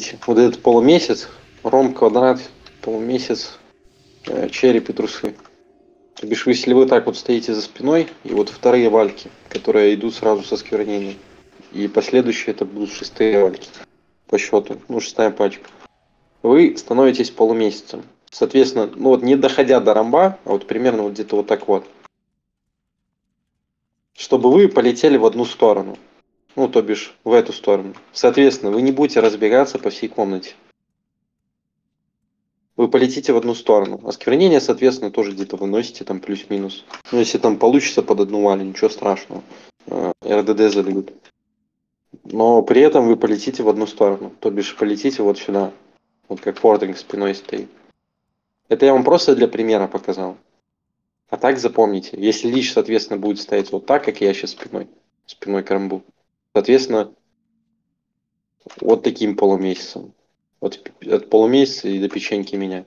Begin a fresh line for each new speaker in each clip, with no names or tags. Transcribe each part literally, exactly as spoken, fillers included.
смотрите, вот этот полумесяц, ром, квадрат, полумесяц, э, череп и трусы. То бишь, если вы так вот стоите за спиной, и вот вторые вальки, которые идут сразу со сквернением, и последующие это будут шестые вальки по счету, ну шестая пачка, вы становитесь полумесяцем. Соответственно, ну вот не доходя до ромба, а вот примерно вот где-то вот так вот, чтобы вы полетели в одну сторону. Ну, то бишь, в эту сторону. Соответственно, вы не будете разбегаться по всей комнате. Вы полетите в одну сторону. Осквернение, соответственно, тоже где-то выносите там плюс-минус. Ну, если там получится под одну валю, ничего страшного. РДД залегут. Но при этом вы полетите в одну сторону. То бишь, полетите вот сюда. Вот как Фордринг спиной стоит. Это я вам просто для примера показал. А так запомните, если лич, соответственно, будет стоять вот так, как я сейчас спиной, спиной к ромбу, соответственно, вот таким полумесяцем. Вот от полумесяца и до печеньки меня.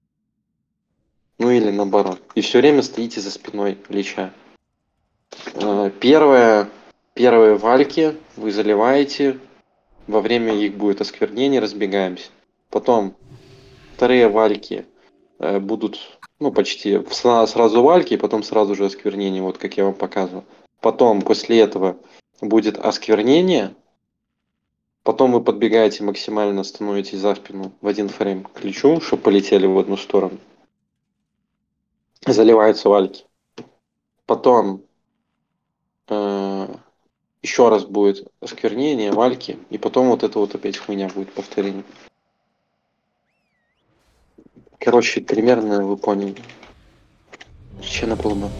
Ну или наоборот. И все время стоите за спиной лича. Первое, первые вальки вы заливаете. Во время их будет осквернение, разбегаемся. Потом вторые вальки э, будут, ну почти сразу вальки, и потом сразу же осквернение, вот как я вам показывал. Потом после этого будет осквернение. Потом вы подбегаете максимально, становитесь за спину в один фрейм к ключу, чтобы полетели в одну сторону. Заливаются вальки. Потом э, еще раз будет осквернение, вальки. И потом вот это вот опять хуйня будет повторение. Короче, примерно вы поняли. Че на полба.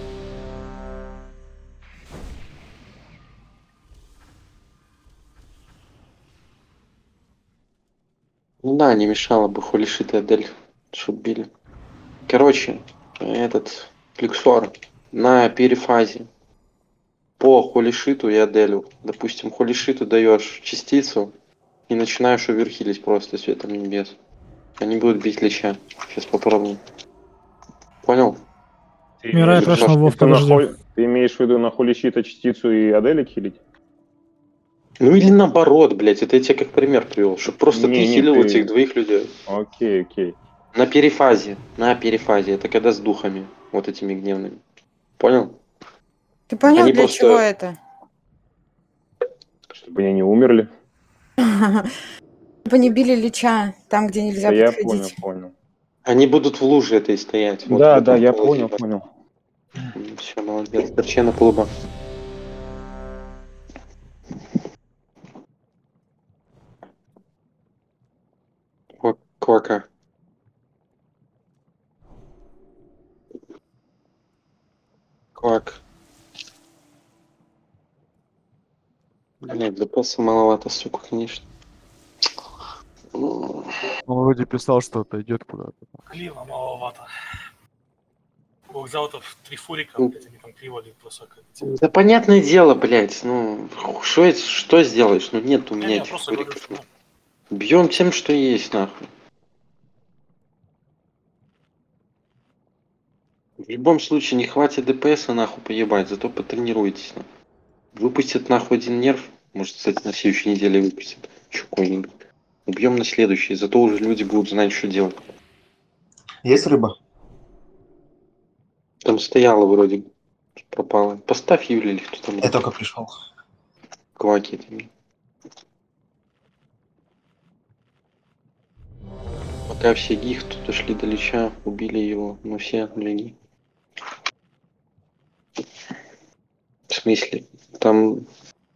Ну да, не мешало бы холишит и Адель, чтоб били. Короче, этот флексор на перефазе по холишиту и Аделю. Допустим, холишиту даешь частицу и начинаешь оверхилить просто светом небес. Они будут бить лича. Сейчас попробуем. Понял?
Ты
Мирай
имеешь,
прошла,
в виду,
Вов,
что на
подожди.
холь- ты имеешь в виду на холищита частицу и Аделя хилить?
Ну или наоборот, блядь, это я тебе как пример привел, чтобы просто
Не,
ты
не,
хилил
ты...
этих двоих людей.
Окей, окей.
На перифазе, на перифазе, это когда с духами, вот этими гневными. Понял?
Ты понял,
Они
для
просто...
чего это?
Чтобы они не умерли.
Чтобы не били лича там, где нельзя
Да я понял,
подходить.
понял.
Они будут в луже этой стоять. Вот в
Да,
этом
да, я
положении.
понял, понял.
Все, молодец. Торчена клуба. Квака. Квак. Блин, ДПС маловато, сука, конечно.
Он вроде писал, что отойдет куда-то.
Клива маловато. Взял это в три фурика,
Ну.
блядь, они там кривали просто как
Да понятное дело, блядь, ну что, что сделаешь? Ну нет у
Не,
меня
не,
этих
просто говорю,
фуриков.
что ну,
Бьем тем, что есть, нахуй. В любом случае не хватит ДПС, нахуй поебать, зато потренируйтесь. Нахуй. Выпустят нахуй один нерв, может, кстати, на следующей неделе выпустят. Какой-нибудь. Убьем на следующий, зато уже люди будут знать, что делать.
Есть рыба?
Там стояла вроде, пропала. Поставь Юли или кто там.
Я только пришел.
Кваки там. Пока все гих тут дошли до лича, убили его, но все две. В смысле? Там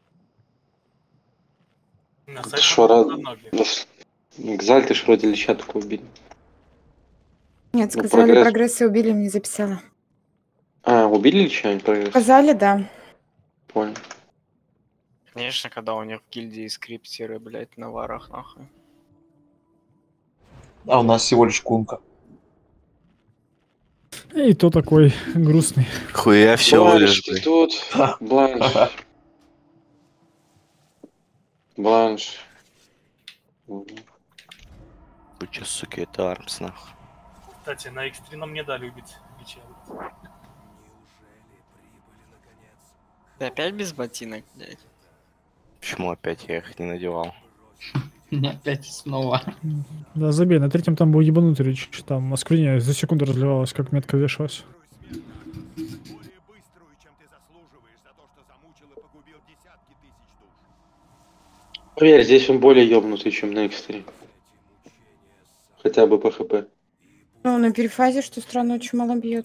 на сайте
Шора...
многие.
Экзальты ж вроде лича только убили.
Нет,
Ну,
сказали,
прогресс-
прогрессы убили, не записала.
А, убили лича, а не прогресс?
Сказали, да.
Понял.
Конечно, когда у них в гильдии скриптеры, блядь, на варах, нахуй.
А у нас всего лишь кунка.
И то такой грустный.
Хуя всего
Бланш,
лишь,
ты
блядь.
тут. Бланш. Бланш.
Куча, суки, это армс, нахуй.
Кстати, на X три нам не дали убить лича.
Ты опять без ботинок, блядь?
Почему опять я их не надевал?
Опять снова.
Да, забей. На третьем там был ебанутый речь. Там осквернение за секунду разливалось, как метка вешалась.
Поверь, здесь он более ёбнутый, чем на икс три. Хотя бы по хп.
Ну, на перефазе, что странно, очень мало бьет.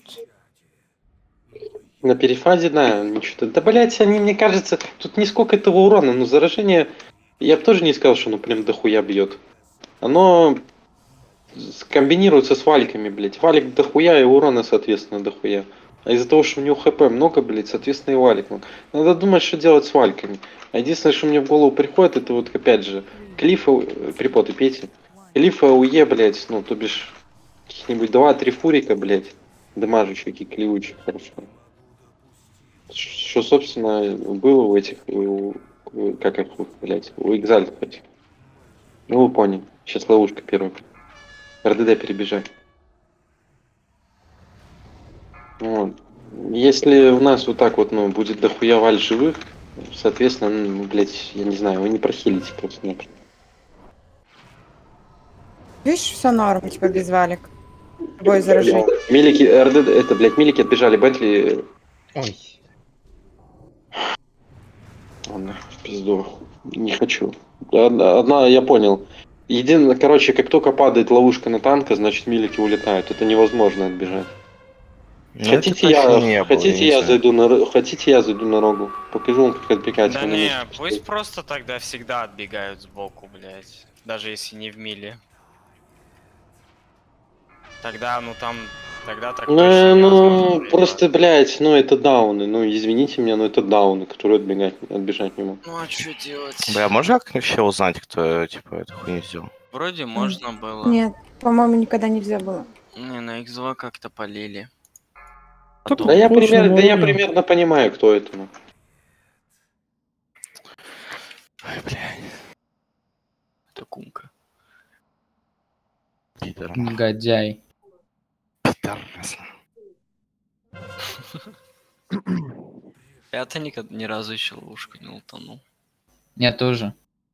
На перефазе, да, ничего. Да, блять, они, мне кажется, тут не сколько этого урона, но заражение, я бы тоже не сказал, что оно прям дохуя бьет. Оно комбинируется с валиками, блять. Валик дохуя и урона, соответственно, дохуя. А из-за того, что у него хп много, блять, соответственно, и валик много. Надо думать, что делать с валиками. А единственное, что мне в голову приходит, это вот, опять же, клифа, припоты, пейте. Клифа УЕ, блять, ну, то бишь, каких-нибудь два-три фурика, блять. Дамажущие, клевучие, хорошо. Что, собственно, было у этих, у, как их, блять, у экзальтов этих. Ну, вы поняли. Сейчас ловушка первая. РДД перебежать. Вот. Если у нас вот так вот, ну, будет дохуя валь живых, соответственно, ну, блять, я не знаю, вы не прохилите просто нет.
Видишь, все норм, типа без валик. Бой заражение.
Милики, РДД, это, блять, милики отбежали, Бентли.
Ой.
Ладно, в пизду. Не хочу. Одна, одна, я понял. Единое, короче, как только падает ловушка на танка, значит милики улетают. Это невозможно отбежать.
Ну,
Хотите
это точно
я,
не было,
хотите
не
я
знаю.
зайду на, хотите я зайду на рогу? Покажу вам, как отбегать.
Да
Вы
не,
можете
пусть просто тогда всегда отбегают сбоку, блядь. Даже если не в миле. Тогда, ну там, тогда так
Ну,
точно
ну,
невозможно проебать.
просто, блядь, ну это дауны. Ну, извините меня, но это дауны, которые отбегать, отбежать не могут.
Ну а что делать?
Бля, можно как вообще узнать, кто, типа, эту хуйню сделал?
Вроде можно было.
Нет, по-моему, никогда нельзя было.
Не, на икс два как-то полили.
Так,
Да я,
точно,
пример, да я
молодец.
примерно понимаю, кто это. Ну.
Ой, бля.
Это кумка.
Пидор.
Негодяй.
Пидор, ясно.
Я-то никогда ни разу еще ловушку не утонул.
Я тоже.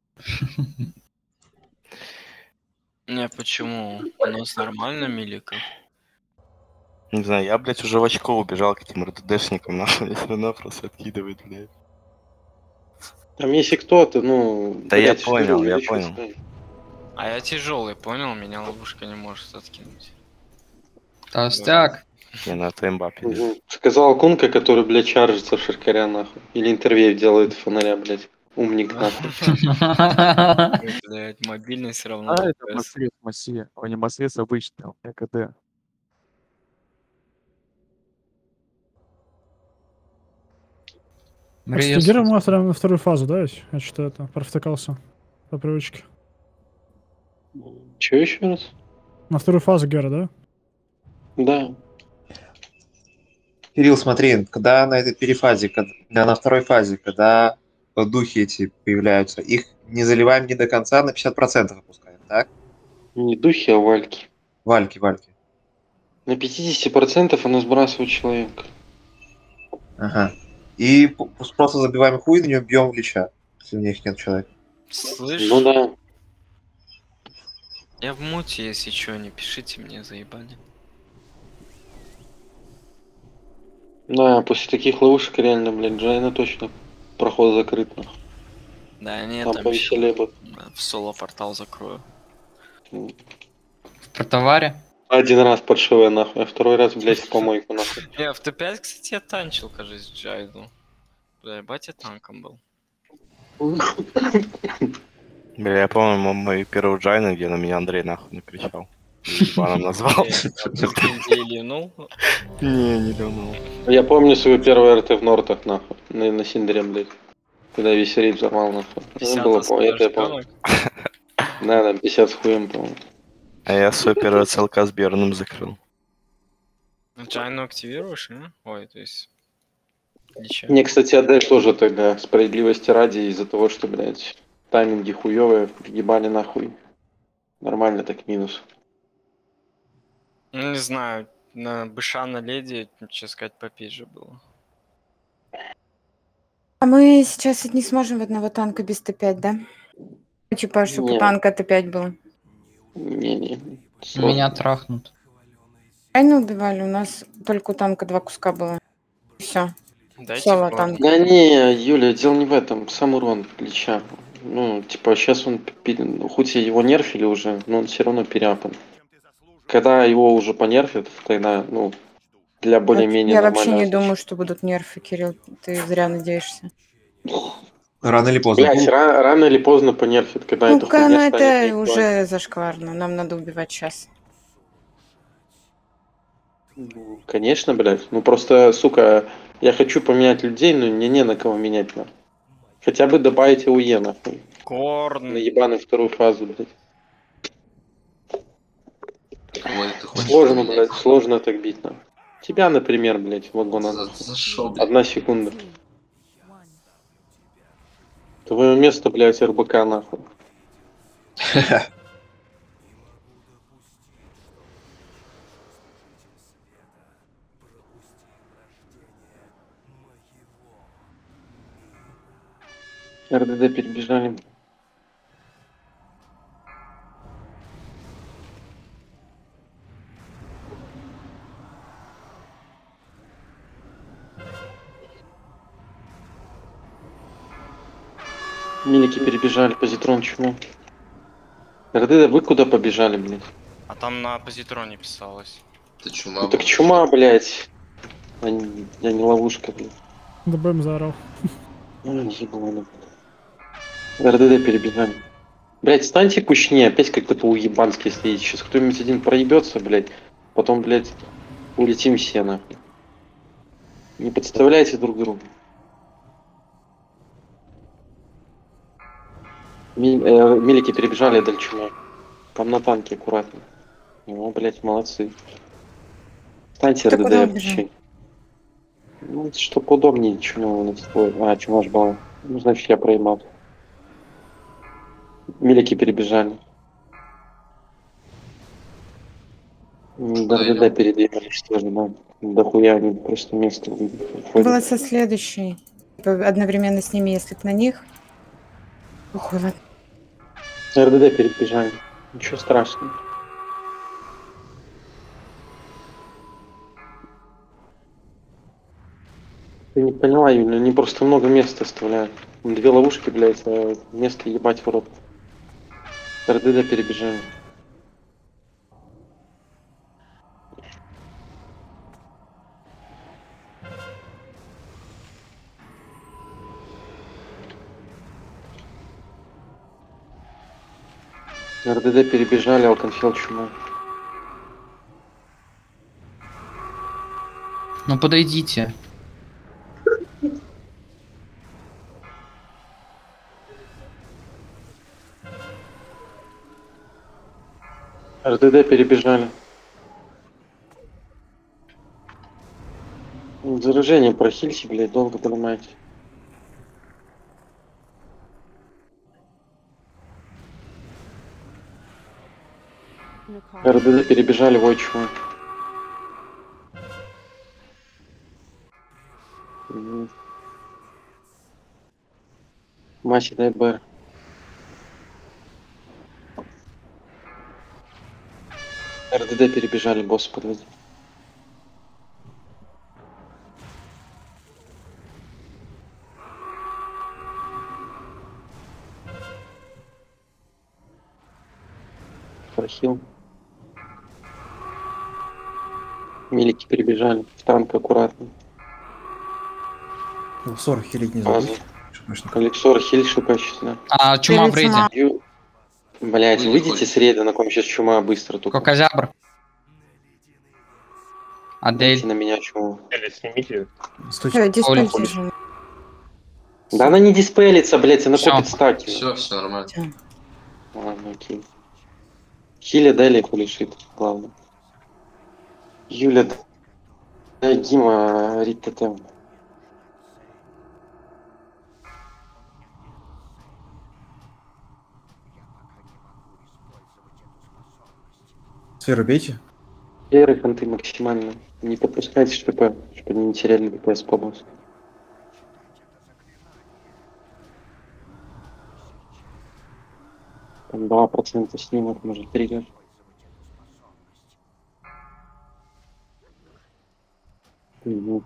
Не, почему? У нас нормально милика.
Не знаю, я, блядь, уже в очко убежал к этим РДДшникам, нахуй, мне все равно просто откидывает, блядь.
Там если кто-то, ну...
Да я
блядь,
понял,
что,
я
или что
понял.
сказать?
А я тяжелый, понял? Меня ловушка не может откинуть.
Толстяк.
Не, ну это имба, пиздец.
Мгм. Сказал Кунка, который, блядь, чаржится в Шаркаря, нахуй. Или интервью делает фонаря, блядь. Умник, нахуй.
Блять, мобильный все равно.
А, это
ДПС.
Масрес Масия. Ой, не Масрес, обычный, там, ЭКД.
Кстати, Гера Мастер на вторую фазу, да? ведь? Я что-то это провтыкался по привычке.
Че еще раз?
На вторую фазу Гера, да?
Да.
Кирилл, смотри, когда на этой перефазе, когда, на второй фазе, когда духи эти появляются, их не заливаем не до конца, на пятьдесят процентов опускаем, так?
Не духи, а вальки.
Вальки, вальки.
На пятьдесят процентов она сбрасывает человека.
Ага. И п- просто забиваем хуй, на нее бьем в лича, если у них нет человека.
Слышь,
Ну да.
я в муте, если что, не пишите мне, заебали.
Да, после таких ловушек реально, блядь, Джайна точно проход закрыт. Нахуй.
Да, нет,
Там
там
повеселее будет.
в соло портал закрою.
В протоваре?
Один раз под ШВ, нахуй, а второй раз, блядь, в помойку, нахуй.
Я в Т пять, кстати, я танчил, кажется, Джайду. Бля, ебать, я танком был.
Бля, я помню мо- мою первую джайну, где на меня Андрей нахуй накричал. Ебаном назвал.
Где ливнул?
Не, не ливнул.
Я помню свою первую РТ в Нортах, нахуй, на, на Синдере, блядь. Когда весь рейд взорвал, нахуй. Ну, было, по- это я помню. Да, да, пятьдесят с хуем, по-моему.
А я свой первый ЦЛК с Берном закрыл.
Джайну активируешь, а? Ой, то есть... Ничего.
Мне, кстати, Адель тоже тогда, справедливости ради, из-за того, что, блядь, тайминги хуёвые, ебали нахуй. Нормально так минус.
Ну, не знаю, на Быша, на Леди, честно сказать, попизже было.
А мы сейчас ведь не сможем в одного танка без Т пять, да? Типа, чтобы у
Не.
танка это пять было.
Не-не.
Меня трахнут.
Айну убивали, у нас только у танка два куска было. Все.
Дайте
Соло
горн.
танк.
Да не, Юля, дело не в этом. Сам урон плеча. Ну, типа, сейчас он, пи- хоть и его нерфили уже, но он все равно переапан. Когда его уже понерфят, тогда, ну, для более-менее
Я вообще
нормального
не думаю, что будут нерфы, Кирилл. Ты зря надеешься.
Рано или поздно.
Блять,
будут.
ра- рано или поздно понерфят, когда
Ну,
эта хуйня
ну
станет
это
неактуальной.
уже зашкварно. Нам надо убивать сейчас.
Ну, конечно, блядь. Ну просто, сука, я хочу поменять людей, но мне не на кого менять, нахуй. Хотя бы добавить АУЕ, нахуй.
Горн.
На ебаную вторую фазу, блядь.
Кого это хочешь
Сложно,
поменять?
блядь, сложно так бить, нахуй. Тебя, например, блядь, вот вон она.
За, за шо, блядь?
Одна секунда. Твое место, блядь, РБК, нахуй. РДД перебежали. Милики перебежали, позитрон чему? РДД, вы куда побежали, блядь?
А там на позитроне писалось.
Ты чума.
Ну так чума, блядь. А не- Я не ловушка, блядь.
ДБМ заорал.
Ну, ебаный. РДД перебежали. Блядь, станьте кучнее, опять как кто-то уебанский стоит. Сейчас кто-нибудь один проебется, блядь. Потом, блядь, улетим все, нахуй. Не подставляйте друг друга. Ми- э, Милики перебежали дальчума. Там на танке аккуратно. Ну, блядь, молодцы. Станьте
Ты
РДД
куда
вообще. Ну, чтоб удобнее чума на твой. А, чума ж была. Ну, значит, я проебал. Милики перебежали. М,
Куда
РДД
идём?
передвинули, что же, да. Дохуя они просто место
Было
ходят.
со следующей. Типа, одновременно с ними, если б на них. Ох, ладно.
РДД перебежали. Ничего страшного. Ты не поняла, Юля, они просто много места оставляют. Две ловушки, блядь, а место ебать в рот. РДД перебежали. РДД перебежали, Алконфилд чума.
Ну подойдите.
РДД перебежали. Заражение прохильте, блядь, долго поднимаете. РДД перебежали, вой чего. Мгм. Маси, дай БР. РДД перебежали, босс, подводи. Прохил. Милики перебежали. В танк аккуратно.
сорок хилить не
Фаза.
забудь. чтоб мышь не-
Алексор, хиль шипачечно.
А, чума в рейде.
Ю... Блять,
Выйди,
выйдите
Коль.
с рейда, на ком сейчас чума быстро только.
Кокозябр.
Дайте
Адель.
на меня чуму.
Или снимите.
Стойте.
Э, диспельте
Оля,
же.
Да она не диспелится, блять, она
Всё.
копит стаки.
Все, все нормально.
Ладно, окей. Хиля Дели лишит, главное. Юля, дай Дима рит тотем.
Сферу бейте.
Первые фонты максимально. Не подпускайте ШП, чтобы не теряли ДПС полностью. два процента снимок, может, триггер. Угу.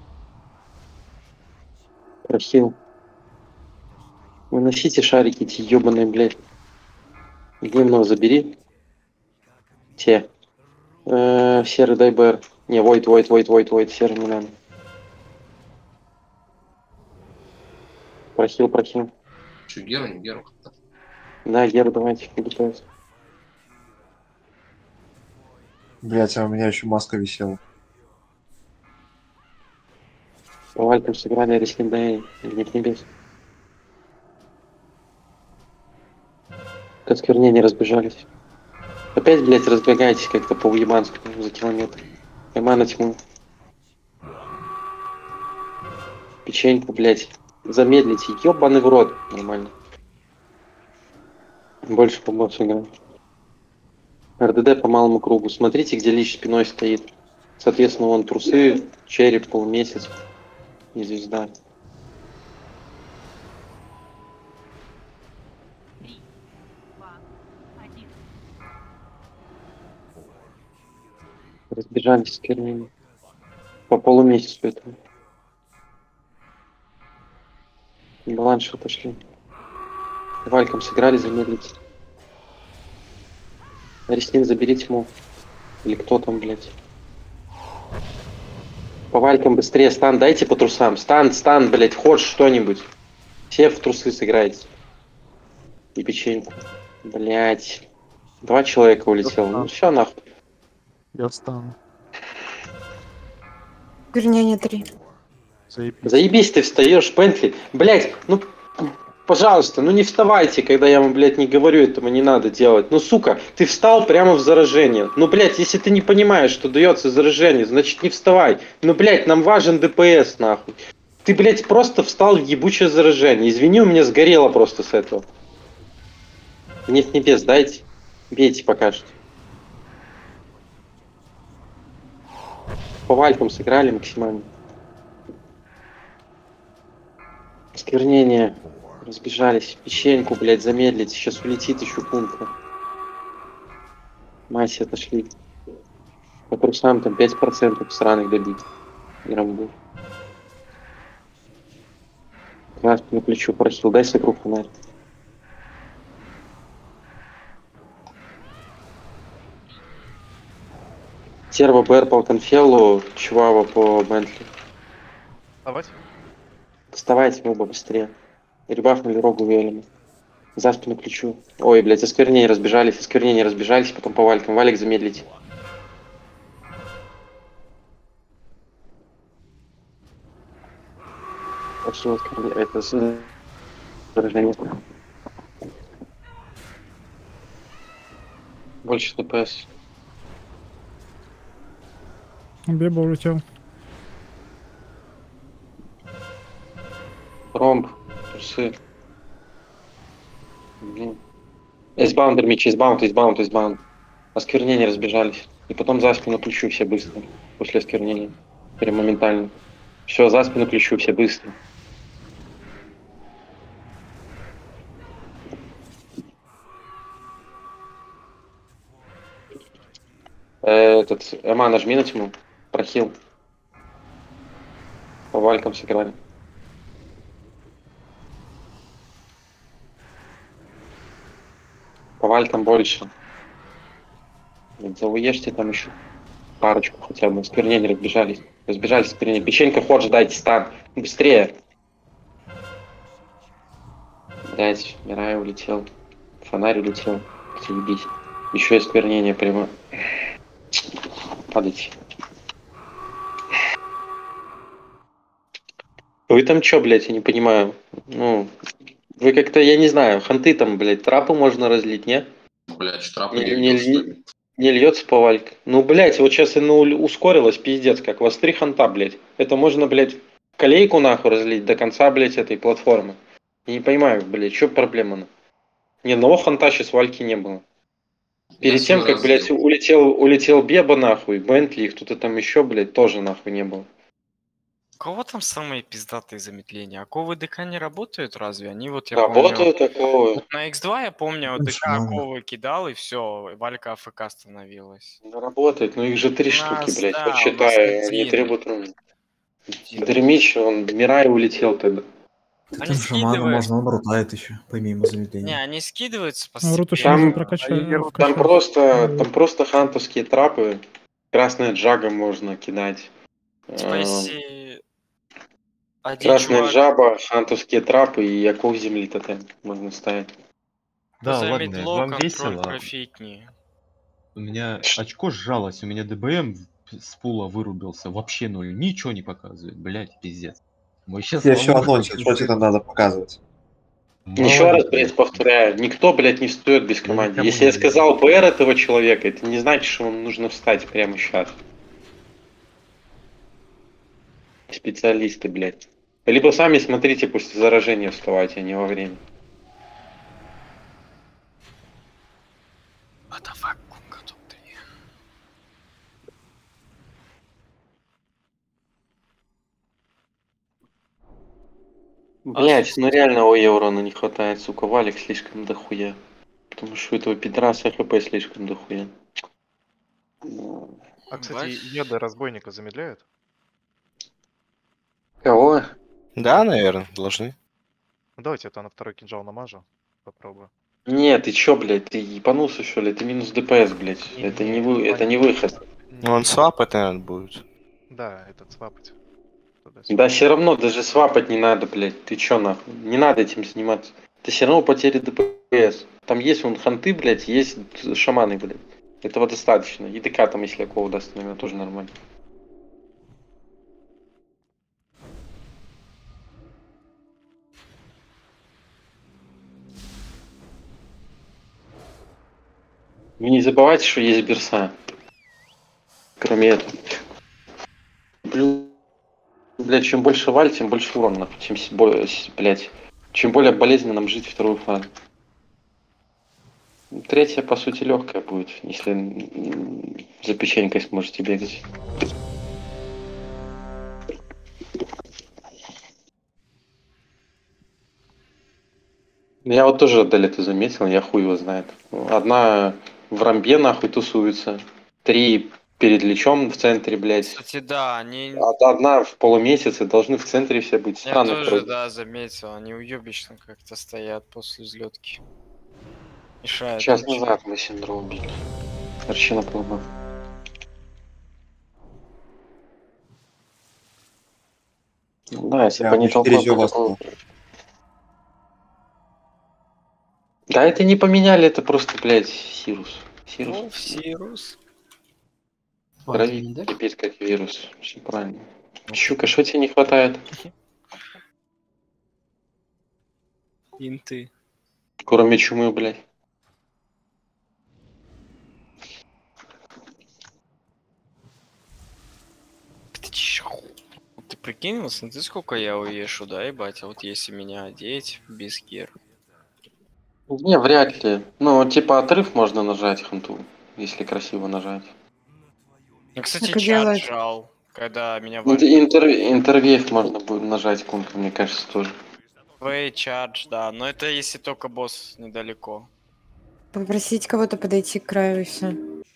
Прохил. Выносите шарики, эти ебаные, блядь. Дневного забери. Те. Э-э, серый дай БР. Не, войт, войт, войт, войт, войт, серый не надо. Прохил, прохил.
Че, Геру, не Геру?
Да, Геру, давайте, фигутаюсь.
Блять, а у меня еще маска висела.
По валькам сыграли Рислиндай, Гнев Небес. К осквернению разбежались. Опять, блядь, разбегайтесь как-то по уебанскому за километр. Эма на тьму. Печеньку, блядь. Замедлите. Ёбаный в рот. Нормально. Больше по боссу играем. РДД по малому кругу. Смотрите, где Лич спиной стоит. Соответственно, вон трусы, череп, полумесяц и звезда. Разбежались с кернами. По полумесяцу этого. Баланши пошли. Вальком сыграли, замедлить. Реснин заберите ему. Или кто там, блядь. По валькам быстрее стан дайте по трусам. Стан, стан, блядь, ходж что-нибудь. Все в трусы сыграйте. И печеньку. Блядь. Два человека улетело. Ну все нахуй.
Я встану.
Осквернение три.
Заебись.
Заебись, ты встаешь, Бентли. Блядь, ну, пожалуйста, ну не вставайте, когда я вам, блядь, не говорю, этого не надо делать. Ну, сука, ты встал прямо в заражение. Ну, блядь, если ты не понимаешь, что дается заражение, значит не вставай. Ну, блядь, нам важен ДПС, нахуй. Ты, блядь, просто встал в ебучее заражение. Извини, у меня сгорело просто с этого. Нет небес, дайте. Бейте пока что. По валькам сыграли максимально. Осквернение. Разбежались. Печеньку, блядь, замедлить. Сейчас улетит еще пункта. Массе отошли. По трусам там пять процентов сраных добить. Грамбу. Раз на плечу просил. Дай сокру фонарь. Серво БР по Конфеллу, Чувава по Бентли.
Давайте.
Вставайте оба быстрее. Ребафнули рогу Велину. За спину ключу. Ой, блядь, осквернения разбежались, осквернения разбежались, потом по валькам. Валик замедлить. Пошло осквернение. Это заражение. Больше ДПС.
Беба улетел.
Ромб, трусы. Блин. Эйсбаундер мечи, эйсбаунд, эйсбаунд, эйсбаунд. Осквернения разбежались. И потом за спину ключу все быстро. После осквернения. Прям моментально. Все, за спину ключу все быстро. Этот, Эма, нажми на тьму. Прохил. По валькам сыграли. По валькам больше. Зауешьте там еще парочку хотя бы. Осквернения разбежались. Разбежались осквернения. Печенька ходж, дайте стан. Быстрее. Дайте. Мирай улетел. Фонарь улетел. Заебись. Еще и осквернение прямо. Падайте. Вы там чё, блядь, я не понимаю. Ну, вы как-то, я не знаю, ханты там, блядь, трапы можно разлить, не?
Блядь, штрапы
Не,
не
не,
льёт, что
не,
ли?
не льется по вальке. Ну, блядь, вот сейчас оно ускорилось, пиздец, как. У вас три ханта, блядь. Это можно, блядь, колейку нахуй разлить до конца, блядь, этой платформы. Я не понимаю, блядь, чё проблема-то? Ни одного ханта сейчас в вальке не было. Перед
Я
тем,
свой
как, блядь,
разлил.
улетел, улетел Беба нахуй, Бентли, и кто-то там еще, блядь, тоже нахуй не было.
У кого там самые пиздатые замедления? Оковы ДК не работают разве? Они вот, я
Работают
помню...
оковы.
Вот на икс два я помню,
Ну,
ДК
что?
оковы кидал, и все, Валька АФК становилась.
Ну, работает, но их же три
У
штуки,
нас,
блядь.
да, у нас
Посчитай, они
один.
требуют... ну,
Один.
Дремич, он Мирай улетел тогда.
Да
Они
там шамана
скидывают.
можно, он рутает еще, помимо
Не,
замедления.
они скидываются
Ну, Рут еще
постепенно.
можно
Там,
прокачать.
там
вкачать.
просто, там просто хантовские трапы. Красная джага можно кидать.
Типа,
Эм,
если один
Красная
чувак
жаба, хантовские трапы и оков земли тотем можно ставить.
Да, ладно,
замедло,
вам
контроль
весело.
профитни.
У меня очко сжалось, у меня ДБМ с пула вырубился. Вообще ноль. Ничего не показывает, блядь, пиздец. Мы сейчас
Я еще анонсил, что тебе там надо показывать.
Еще раз, блядь, повторяю, никто, блядь, не встает без команды. Если я сказал БР этого человека, это не значит, что ему нужно встать прямо сейчас. Специалисты, блядь. Либо сами смотрите после заражения вставайте, а не во время. Блять, ну реально у Еврона не хватает, сука, валик слишком дохуя. Потому что у этого пидораса хп слишком дохуя.
А, кстати, еды разбойника замедляют?
Кого?
Да, наверное, должны.
Ну, давайте я то на второй кинжал намажу. Попробую.
Нет, ты чё, блядь, ты ебанулся, что ли? Это минус ДПС, блядь. Это не, вы, это не выход.
Ну, он свапать, наверное, будет.
Да, этот свапать.
Да все равно даже свапать не надо, блядь. Ты чё нахуй? Не надо этим заниматься. Это все равно потери ДПС. Там есть вон ханты, блядь, есть шаманы, блядь. Этого достаточно. И ДК там, если около даст, наверное, тоже нормально. Вы не забывайте, что есть берса. Кроме этого. Блю... Блядь, чем больше валь, тем больше урона. Чем, блядь, чем более болезненно нам жить вторую фазу. Третья, по сути, легкая будет, если за печенькой сможете бегать. Я вот тоже отдали это заметил, я хуй его знает. Одна в рамбе нахуй тусуется, три перед лечом в центре, блядь.
Кстати, да, они...
Одна в полумесяце, должны в центре все быть.
Я
Странно,
тоже,
вроде.
да, заметил, они уебищно как-то стоят после взлетки. Мешает.
Час
очень.
назад мы Синдра убили. Арчина поломал. Ну да, если бы они толпой по-такому... Да это не поменяли, это просто, блядь, Сирус. Сирус.
Ну, Сирус.
Крови кипит как вирус. Все правильно. Щука, что тебе не хватает?
Инты.
Кроме чумы, блядь.
Ты чё? Ты прикинь, вот смотри, сколько я уешу, да, ебать, а вот если меня одеть без гер.
Не, вряд ли. Ну, типа отрыв можно нажать ханту, если красиво нажать.
Ну, кстати,
Так и
чат
делать.
жал, когда меня
Интер- интер- Интервейв можно будет нажать контур, мне кажется, тоже.
Way charge, да, но это если только босс недалеко.
Попросить кого-то подойти к краю и все.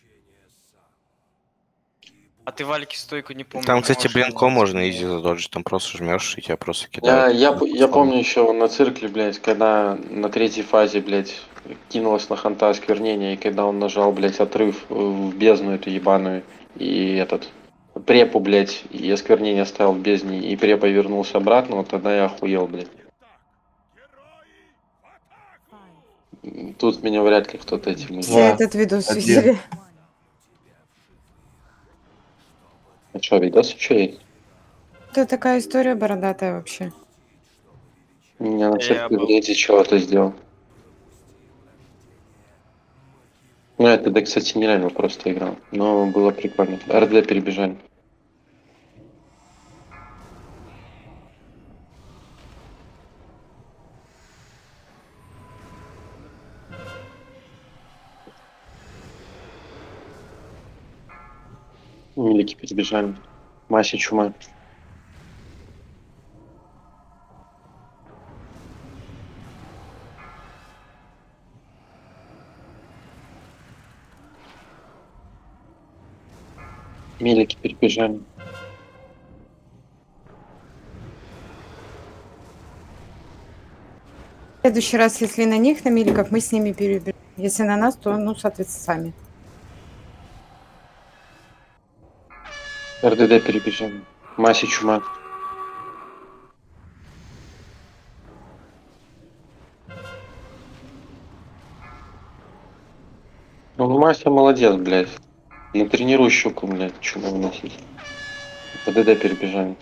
А ты Вальки стойку не помню.
Там, кстати,
можешь
блинко
нажать?
можно изи задоджить, там просто жмешь и тебя просто
Я,
кидают.
я, п- я помню еще на циркле, блядь, когда на третьей фазе, блядь, кинулось на ханта осквернение, и когда он нажал, блядь, отрыв в бездну эту ебаную, и этот препу, блядь, и осквернение оставил в бездне, и препа вернулся обратно, вот тогда я охуел, блядь. Тут меня вряд ли кто-то этим
Все этот видос видели.
А что, видос еще есть?
Это такая история бородатая вообще.
Меня на
Я
церкви
был.
блядь, чего-то сделал. Ну, это, да, кстати, нереально просто играл. Но было прикольно. РД перебежали. Великий перебежали. Мася чума. Мелики перебежали.
В следующий раз, если на них, на миликов, мы с ними перебежим. Если на нас, то, ну, соответственно, сами.
РДД перебежали. Маси чума. Ну, Мася молодец, блядь. Натренируй щуку, блядь, чума выносить. РДД перебежали.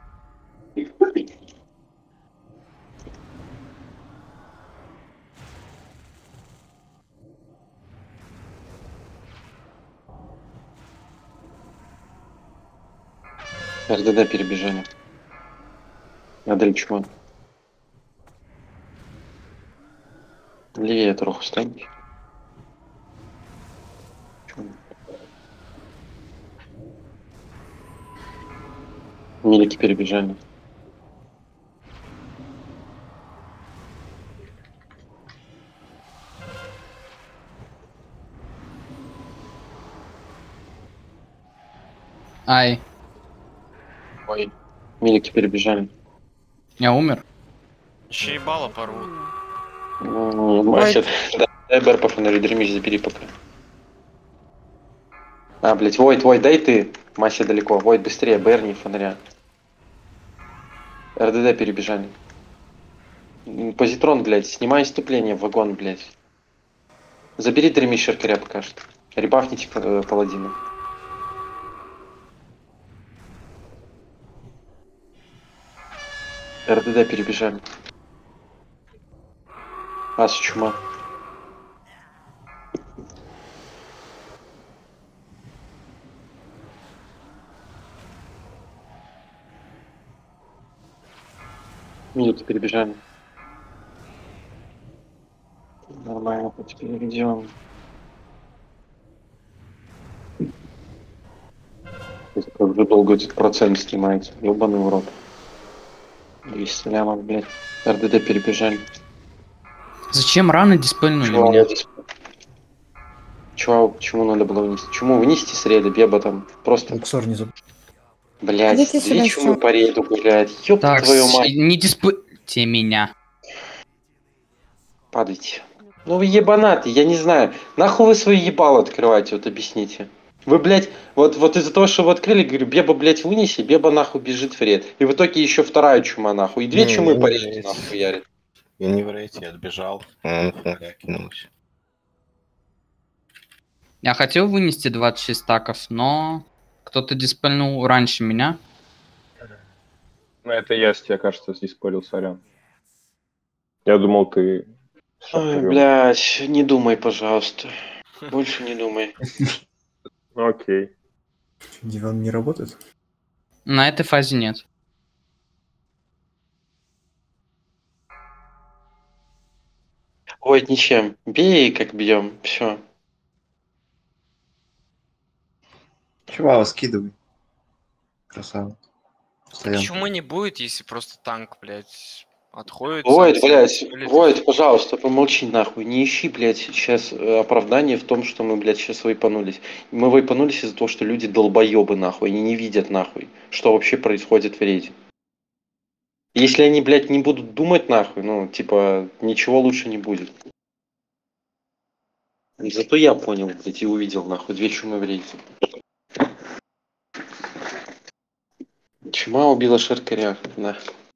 РДД перебежали. Адель чума. Левее троху станьте. Милики перебежали.
Ай,
Ой. Милики перебежали.
я умер.
Еще ебало порвут.
Ну, Мася, да, дай БР по фонарю, дремишь, забери пока. А, блять, Войт, Войт, дай ты. Мася далеко. Войт, быстрее, БР не фонаря. РДД перебежали. М, Позитрон, блядь, снимай иступление в вагон, блядь. Забери дремиш Шеркаря пока что. Ребафните э, паладина. РДД перебежали. Ас чума. Минуты перебежали. Нормально, теперь идем. Как же долго этот процент снимается. Ёбаный в рот. двести лямов, блядь. РДД перебежали.
Зачем рано диспельнули
Чего,
меня?
дисп- Чего, почему надо было вынести? Чему вынести с рейда, Беба там? Просто,
Луксор не забыл.
блядь,
Идите
две
сюда,
чумы
всё.
по рейду гулять. Ёб
Так,
твою
с-
мать.
не диспельте меня.
Падайте. Ну вы ебанаты, я не знаю. Нахуй вы свои ебало открываете, вот объясните. Вы, блядь, вот, вот из-за того, что вы открыли, говорю, Беба, блядь, вынеси, Беба нахуй бежит в рейд. И в итоге еще вторая чума нахуй. И две
Не,
чумы
я
по
не
рейду
рейд.
нахуй ярит.
Я не в рейте, я отбежал. А он фонаря кинулся.
Я хотел вынести двадцать шесть стаков, но кто-то диспельнул раньше меня.
Ну, это я с тебя, кажется, здесь спорил, сорян. Я думал, ты с
Ой,
Шахтарем.
блядь, не думай, пожалуйста. Больше не думай.
Окей.
Диван не работает?
На этой фазе нет.
Ой, ничем. Бей, как бьем. Все.
Чувак, скидывай. Красава. Стоянка.
Почему не будет, если просто танк, блядь, отходит?
Войд,
сам
блядь,
себе вылетит?
Войд, пожалуйста, помолчи нахуй. Не ищи, блядь, сейчас э, оправдание в том, что мы, блядь, сейчас вейпанулись. Мы вейпанулись из-за того, что люди долбоебы нахуй. Они не видят нахуй, что вообще происходит в рейде. Если они, блядь, не будут думать нахуй, ну, типа, ничего лучше не будет. Зато я понял, блядь, и увидел нахуй две чумы в рейде. Чума убила Шеркаря, да.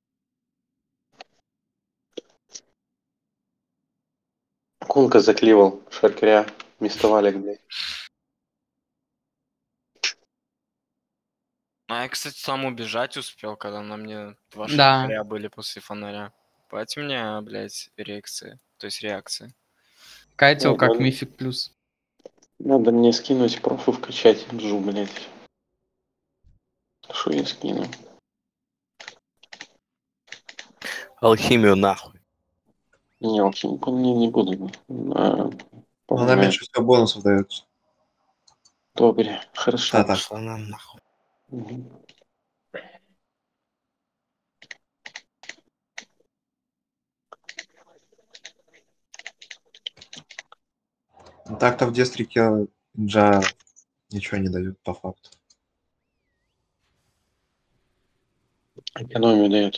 Кунка закливал Шеркаря. Мистовалик, блядь.
А я, кстати, сам убежать успел, когда на мне два
Да.
шахтаря были после фонаря. Поэтому у меня, блядь, реакции. То есть реакции.
Катил
Ну,
как
ладно.
мифик плюс.
Надо мне скинуть профу вкачать, джу, блядь. Что я скину?
Алхимию нахуй.
Не, алхимику не, не буду. А,
Ну, она меньше всего бонусов дается.
Добре, хорошо.
Да, так.
Пошла нам нахуй.
Мгм.
Ну, так-то в дестрике Джа ничего не дают по факту.
Экономию дает.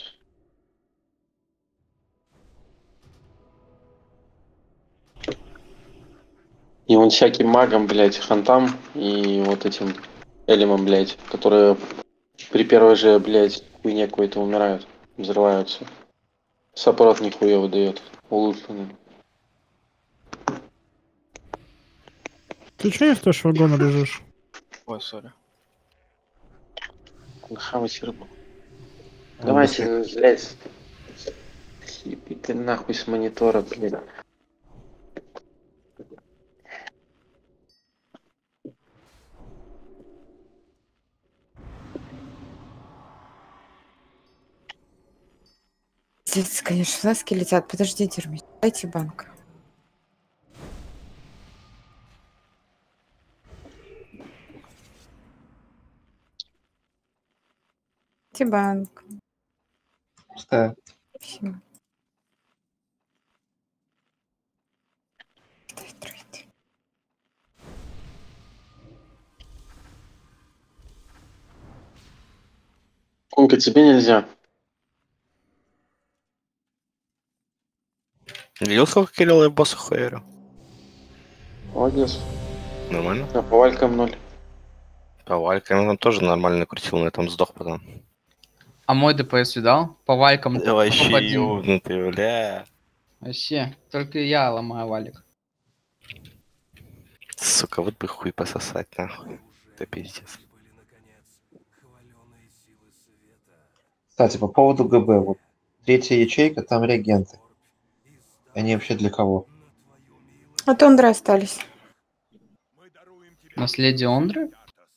И он всяким магам, блядь, хантам и вот этим элемам, блядь, которые при первой же, блядь, хуйне какой-то умирают, взрываются. Саппорт нихуя выдает. Улучшенный.
Ты че в тоже вагона лежишь?
Ой, сори.
Хавать рыбу. Давайте, блядь. Иди ты нахуй с монитора, блядь.
Здесь, конечно, флески летят. Подождите, Рми. Дайте банк. Дайте банк.
Пустая.
Спасибо.
Конка, тебе нельзя.
Видел, сколько Кирилл и босса хуярил?
Молодец.
Нормально?
А по валькам ноль.
По валькам он тоже нормально крутил, но я там сдох потом.
А мой ДПС видал? По валькам.
Да вообще
топ-один.
ёбнутый, бля.
Вообще, только я ломаю валик.
Сука, вот бы хуй пососать, нахуй. Это пиздец.
Кстати, по поводу ГБ. Вот третья ячейка, там реагенты. Они вообще для кого?
От Ондры остались.
Наследие Ондры?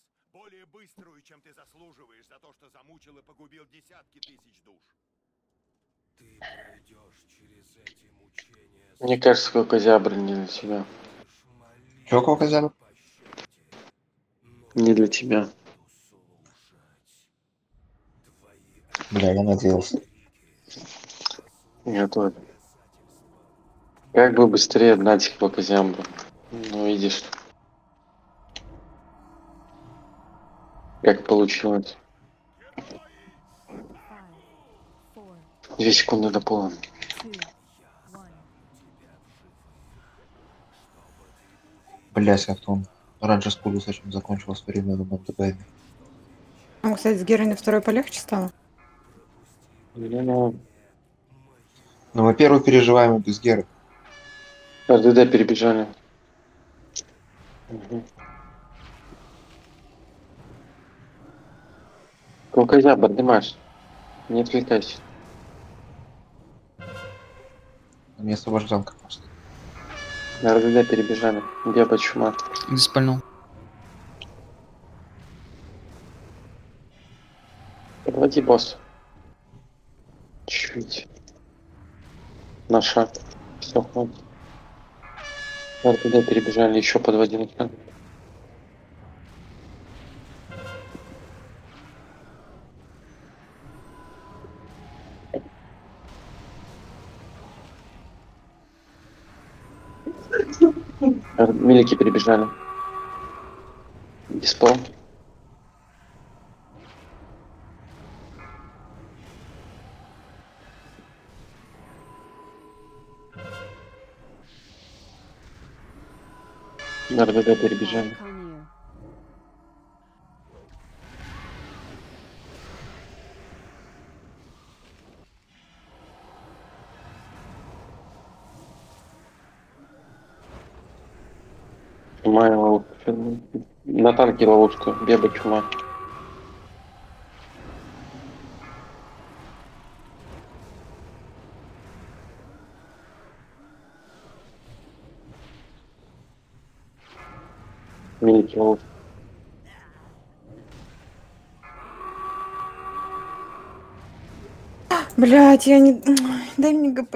Мне кажется, Кокозябр не для тебя.
Чего Кокозябр?
Не для тебя.
Бля, я надеялся.
Я тоже. Как бы быстрее дать Кокозябру. Ну, видишь. Как получилось. Две секунды до пола.
Блять, как-то он раньше с пулю зачем закончил с временным МТБ.
Ну, кстати, с Героем второй полегче стало.
Ну,
Но мы первый переживаем без Геры.
РДД перебежали. Угу. Кокозябр, Димаш. Не отвлекайся.
Мне освобожденка просто.
На РДД перебежали. Беба чума.
Диспальнул.
Подводи босс. Чуть. На шаг. Все, хватит. На РДД перебежали, еще подводи на шаг. Милики перебежали. Диспел. На РДД перебежали. Чума и ловушка. На танке ловушка. Беба чума. Милики ловушка.
Блять, я не... Дай мне ГП.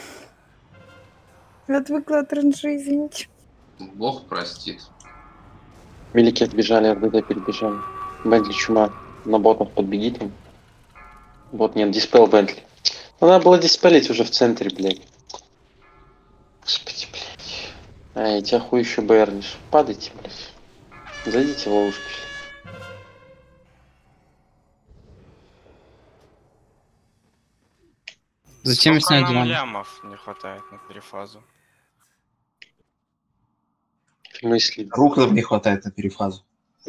Я отвыкла от ранжи, извините.
Бог простит.
Милики отбежали, РДД перебежали. Бентли чума. На ботах подбеги там. Вот нет, диспел Бентли. Надо было диспелить уже в центре, блядь. Господи, блядь. Ай, тебя хуй еще бэрнишь. Падайте, блядь. Зайдите в ловушку.
Зачем
Сколько
снять
нам
зону?
лямов не хватает на перефазу?
В смысле?
Рук нам не хватает на перефазу.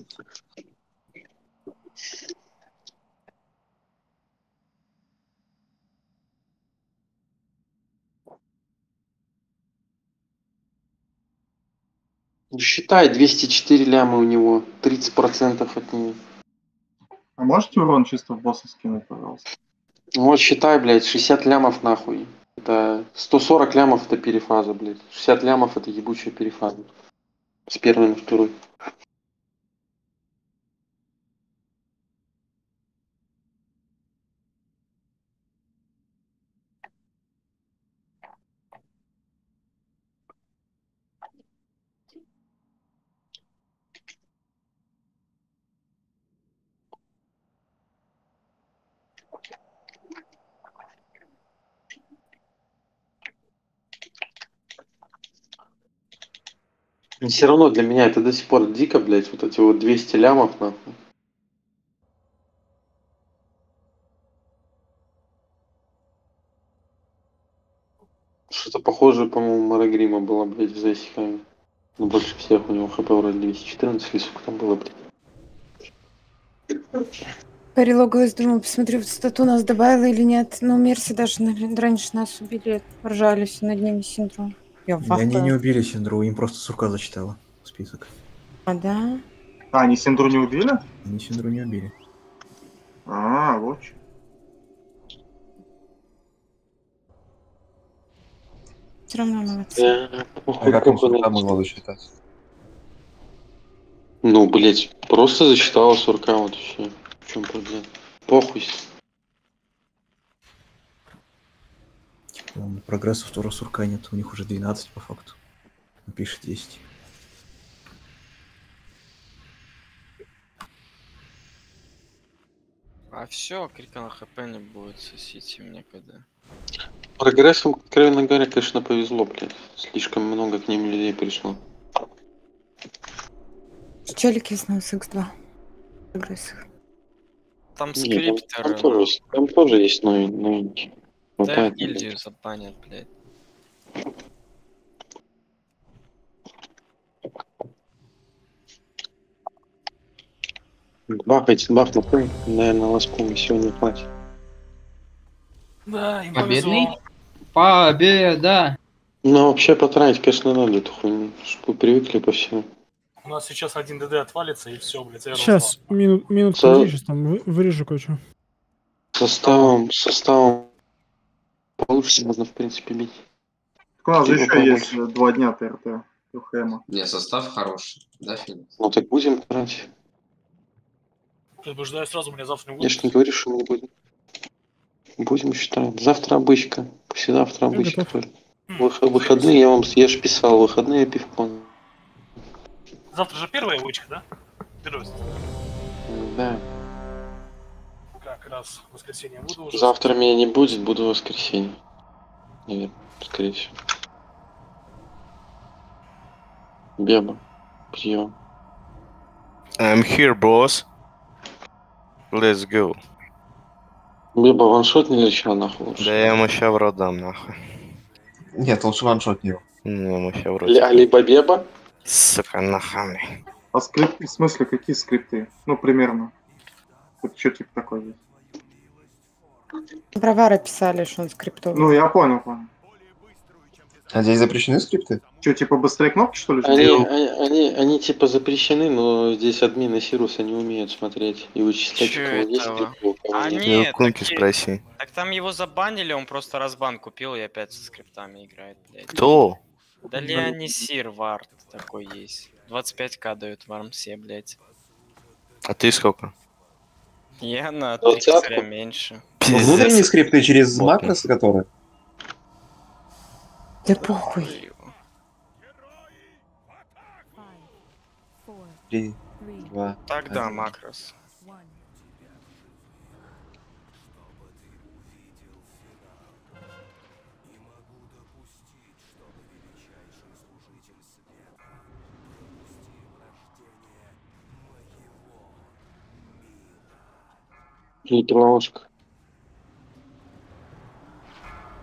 Ну, считай, двести четыре ляма у него, тридцать процентов от нее.
А можете урон чисто в босса скинуть, пожалуйста?
Ну вот считай, блядь, шестьдесят лямов нахуй. Это сто сорок лямов это перефаза, блядь. шестьдесят лямов это ебучая перефаза. С первой на второй. Но все равно для меня это до сих пор дико, блядь, вот эти вот двести лямов, нахуй. Что-то похожее, по-моему, Марагрима было, блядь, в засеками. Но больше всех у него хп вроде двести четырнадцать или сколько там было, блядь.
Перелогалась, думаю, посмотрю, стату нас добавила или нет. Но Мерси даже на- раньше нас убили, ржались над ними синдром. Я
И они не
вахтала.
убили Синдру, им просто сурка зачитала список.
А, да?
А, они Синдру не убили?
Они Синдру не убили.
А, вот чё.
Все равно молодцы.
Я,
А как им сурка могла засчитать?
Ну, блядь, просто зачитала сурка, вот и все. В чем проблема? Похуй.
Типа, прогресса второго сурка нет, у них уже двенадцать по факту. Он пишет десять.
А все, крика на хп не будет, сосите мне когда.
Прогрессом, откровенно говоря, конечно, повезло, блядь. Слишком много к ним людей пришло.
Челики снова с икс два. Прогресс.
Там
Не, там,
скриптеры,
там тоже, есть- там тоже есть новин- новинки.
да их
Хватает,
гильдию
блядь.
забанят, блядь.
Бахать, бах на пой, наверное, ласку мы сегодня хватит.
Да, им
Победный?
повезло.
Победа!
Ну, вообще потратить, конечно, надо эту хуйню, чтобы вы привыкли по всему.
У нас сейчас один ДД отвалится и все, блядь. Эра
Сейчас,
ушла.
минут, минутку,
За-
подожди, сейчас там вы- вырежу кое-что.
Составом, составом получше можно, в принципе, бить.
Так у нас же
Типа
еще
побольше.
есть э, два дня ТРТ. ЮХМа.
Не, состав хороший, да, Феникс?
Ну так будем брать.
Предупреждаю сразу, меня завтра не
Я
будет.
ж не говорю, что мы не будем. Будем считать. Завтра обычка. Послезавтра
Я
обычка
готов.
тоже. Вых- выходные я вам, я ж писал, выходные пивко.
Завтра же первая вычка, да? Первая.
Да.
Как раз в воскресенье буду уже.
Завтра меня не будет, буду в воскресенье. Наверное, скорее всего. Беба. Прием.
I'm here, boss. Let's go.
Беба, ваншот не лечил, нахуй лучше.
Да я ему ща в рот дам, нахуй.
Нет, лучше ваншот не его.
Не, ему ща в рот.
Ли- а либо Беба?
Сука, нахуй, блядь.
А скрипты, в смысле, какие скрипты? Ну, примерно. Вот что типа такое есть?
Бравары писали, что он скриптовый.
Ну, я понял, понял.
А здесь запрещены скрипты?
Что, типа быстрее кнопки, что ли?
Они,
сделал?
они, они, они типа запрещены, но здесь админы Сируса не умеют смотреть и вычислять,
Чё
у кого есть
этого?
скрипты, у кого
А
нет.
нет,
Кунки
так, и-
спроси.
так там его забанили, он просто разбан купил и опять со скриптами играет, блядь.
Кто?
Да Леонисир Вард такой есть. двадцать пять ка дают в армсе, блядь.
А ты сколько?
Я на три
Двадцатку?
косаря меньше.
Ну, внутренние
Пиздец.
скрипты через
Ботно.
макросы, которые?
Да похуй.
Три, два,
Тогда
один.
макрос.
Или ловушка.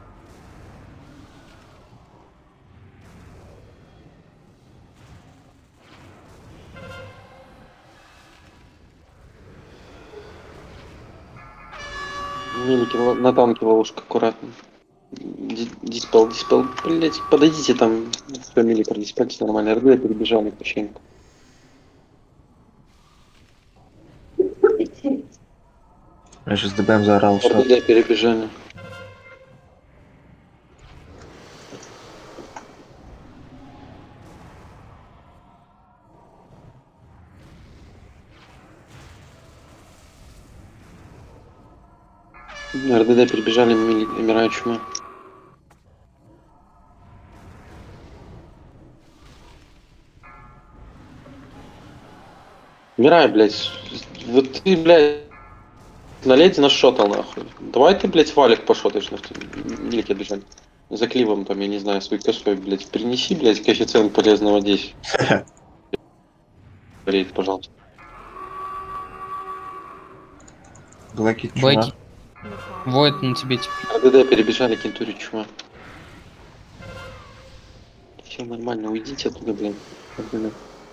Милики ла- на танке ловушка, аккуратно. Ди- Диспел, диспел, блять, подойдите там, сто милликов, диспельте нормально, РД перебежали почему.
Я сейчас ДБМ заорал, что...
РД перебежали. РДД перебежали, мили- умирают чума. Умирай, блядь. Вот ты, блядь, на леди нашотал, нахуй. Давай ты, блядь, валик пошотаешь, нахуй. Милики отбежали. За кливом там, я не знаю, свой косой, блядь, принеси, блядь, коэффициент полезного десять. Рейд, пожалуйста.
Блэки
Блэки.
чума.
Воет на тебе теперь.
РДД перебежали, кентури чума. Все нормально, уйдите оттуда, блядь. РДД.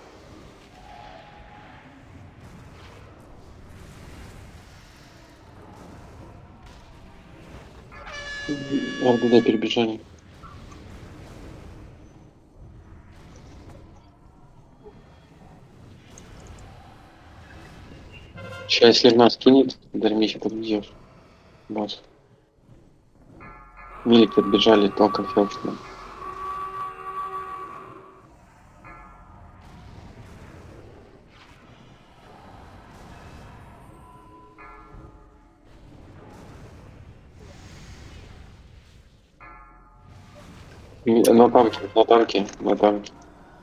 РДД перебежали. Сейчас, если нас кинет, Дармич подвезешь. Вот. Милики отбежали, толком фелксмен. На танке, на танке, на танке.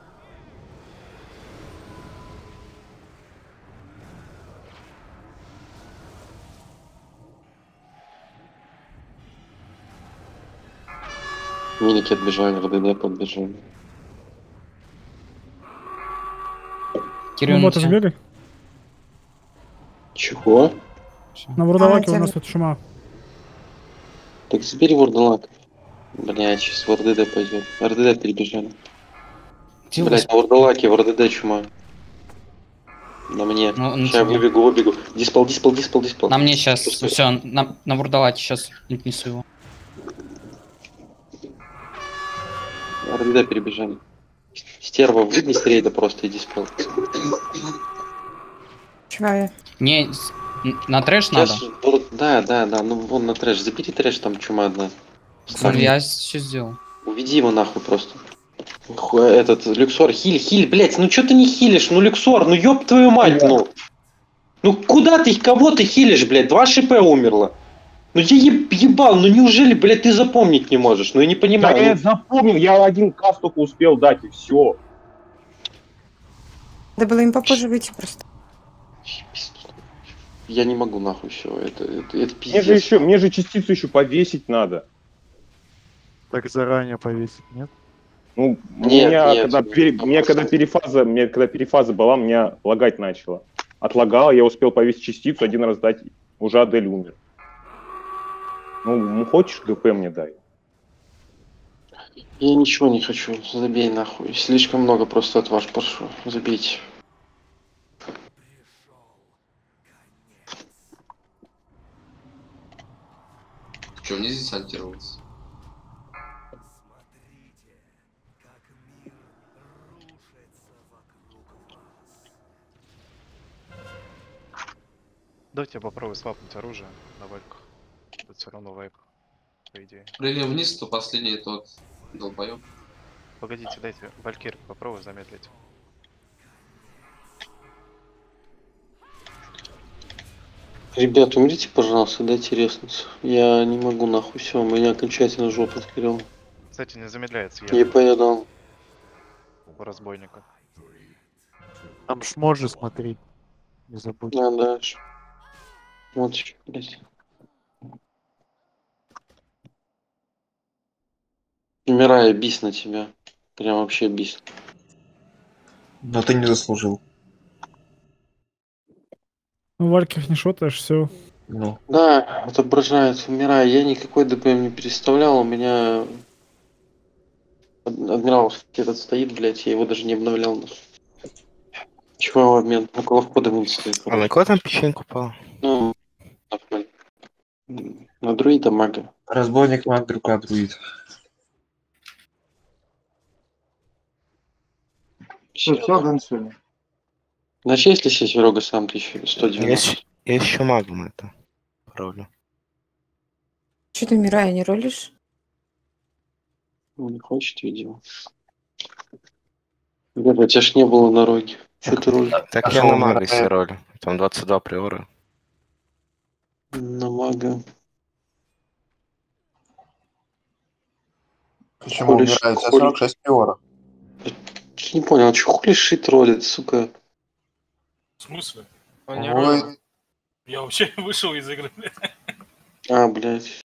Милики отбежали, РДД подбежали.
Кирилл,
Ну
на
вот,
тебя.
сбегай.
Чего?
На вурдалаке
А,
у нас
тебя-
тут чума.
Так забери вурдалак. Блять, сейчас в РДД пойдет. РДД перебежали.
Где
Блять, на вурдалаке, в РДД чума. На мне.
Ну, на
Сейчас
тебе.
выбегу, выбегу. Диспел, диспел, диспел, диспел.
На мне сейчас.
Что, что?
Все, на, на вурдалаке сейчас несу его.
РДД перебежали. Стерва, выйди с рейда просто и диспел.
Чего я?
Не, с- н- на трэш надо?
Сейчас, вор- да, да, да, ну вон на трэш. Забери трэш, там чума одна.
Ну, я все сделал.
Уведи его нахуй просто. Ху- Этот, Люксор, хиль, хиль, блять, ну чё ты не хилишь? Ну, Люксор, ну ёб твою мать, ну. Ну куда ты, кого ты хилишь, блядь? Два ШП умерло. Ну я еб- ебал, ну неужели, блядь, ты запомнить не можешь? Ну я не
Да
понимаю.
я
ну-
запомнил, я один каст только успел дать, и все.
Да было им попозже выйти просто.
Я не могу нахуй все, это, это, это
Мне же
пиздец.
еще, мне же частицу еще повесить надо.
Так заранее повесить, нет?
Ну, у
Нет,
меня,
нет,
когда,
нет,
пере-
это
мне
просто-
когда перефаза, мне когда перефаза была, меня лагать начало. Отлагал, я успел повесить частицу, один раз дать, уже Адель умер. Ну, ну, хочешь, ГП мне дай.
Я ничего не хочу, забей нахуй. Слишком много просто от вас прошу, забейте.
Че, мне здесь альтироваться?
Давайте я попробую свапнуть оружие на вальках. Тут все равно вайп, по идее.
Прыгнем вниз, то последний тот долбоёб.
Погодите, дайте валькир попробую замедлить.
Ребят, умрите, пожалуйста, дайте резнуться. Я не могу нахуй, все, у меня окончательно жопа сгорела.
Кстати, не замедляется я
ЕП я дал.
у разбойника.
Там шможи смотри. Не забудь.
А, дальше. Вот ещё, блядь. Умираю, бис на тебя. Прям вообще бис.
Но ты не заслужил.
Ну, вальких не шотаешь, все.
Ну.
Да, отображает, умираю. Я никакой ДПМ не переставлял, у меня Ад- адмираловский этот стоит, блядь, я его даже не обновлял. Чего в обмен? Около входа вынести.
А на кого там печеньку упала?
Ну, нормально. На друида мага.
Разбойник, маг, друга, друид.
Все, все, танцуем.
Значит, если сейчас Серега сам тысяча сто девяносто.
Я, я еще магом это правлю.
Что ты, Мирая, не ролишь?
Он не хочет, видимо. Ребята, тебя ж не было на роге. Че ты ролишь?
Так
А
я
что,
на
он
мага
играет?
все роли. Там двадцать два приора.
На мага.
Почему
Холишь-
умирает? У тебя
холишь-
сорок шесть приора.
Не понял, что хули шит ролит, сука?
В смысле?
Он не
Ой.
ролит.
Я вообще вышел из игры.
А, блядь.